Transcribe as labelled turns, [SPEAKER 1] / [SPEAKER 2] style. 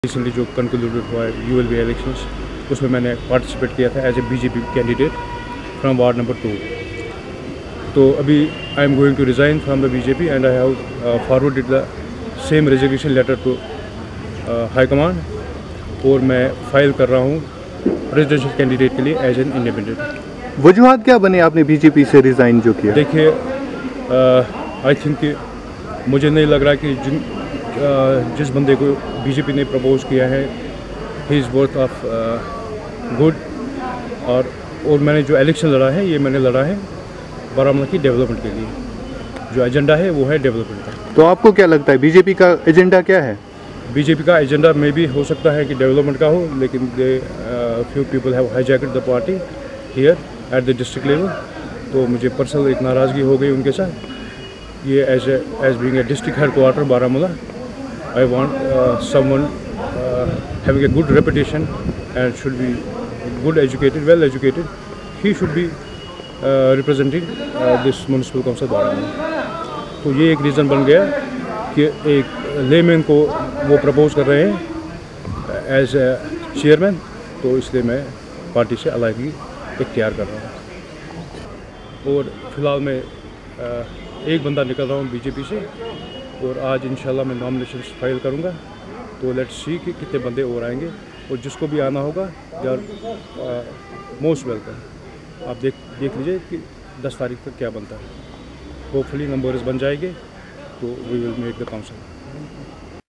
[SPEAKER 1] Recently जो concluded हुआ है ULB इलेक्शंस, उसमें मैंने पार्टिसिपेट किया था as a BJP candidate from ward number 2। तो अभी I am going to resign from the BJP and I have forwarded the same resignation letter to high command और मैं फाइल कर रहा हूँ प्रेसिडेंशियल कैंडिडेट के लिए एज एन इंडिपेंडेंट।
[SPEAKER 2] वजूहत क्या बने आपने BJP से रिज़ाइन जो किया?
[SPEAKER 1] देखिए, आई थिंक कि मुझे नहीं लग रहा कि जिस बंदे को BJP ने प्रपोज किया है he is worth of good. और मैंने जो इलेक्शन लड़ा है ये मैंने लड़ा है बारामूला की डेवलपमेंट के लिए। जो एजेंडा है वो है डेवलपमेंट का।
[SPEAKER 2] तो आपको क्या लगता है BJP का एजेंडा क्या है?
[SPEAKER 1] BJP का एजेंडा में भी हो सकता है कि डेवलपमेंट का हो, लेकिन few people have hijacked the party here at the district level. तो मुझे पर्सनल एक नाराज़गी हो गई उनके साथ। ये as being a district headquarter Baramulla, I want someone having a good reputation and should be good educated, well educated. He should be representing this municipal council Baramulla. तो ये एक रीज़न बन गया कि एक लेमैन को वो प्रपोज कर रहे हैं एज ए चेयरमैन, तो इसलिए मैं पार्टी से अलग ही इख्तियार कर रहा हूँ। और फिलहाल मैं एक बंदा निकल रहा हूँ BJP से और आज इंशाल्लाह मैं नॉमिनेशन फाइल करूंगा। तो लेट्स सी कि कितने बंदे और आएंगे और जिसको भी आना होगा दे आर मोस्ट वेलकम। आप देख लीजिए कि 10 तारीख तक क्या बनता है। होपफुली नंबर्स बन जाएंगे तो we will make the council.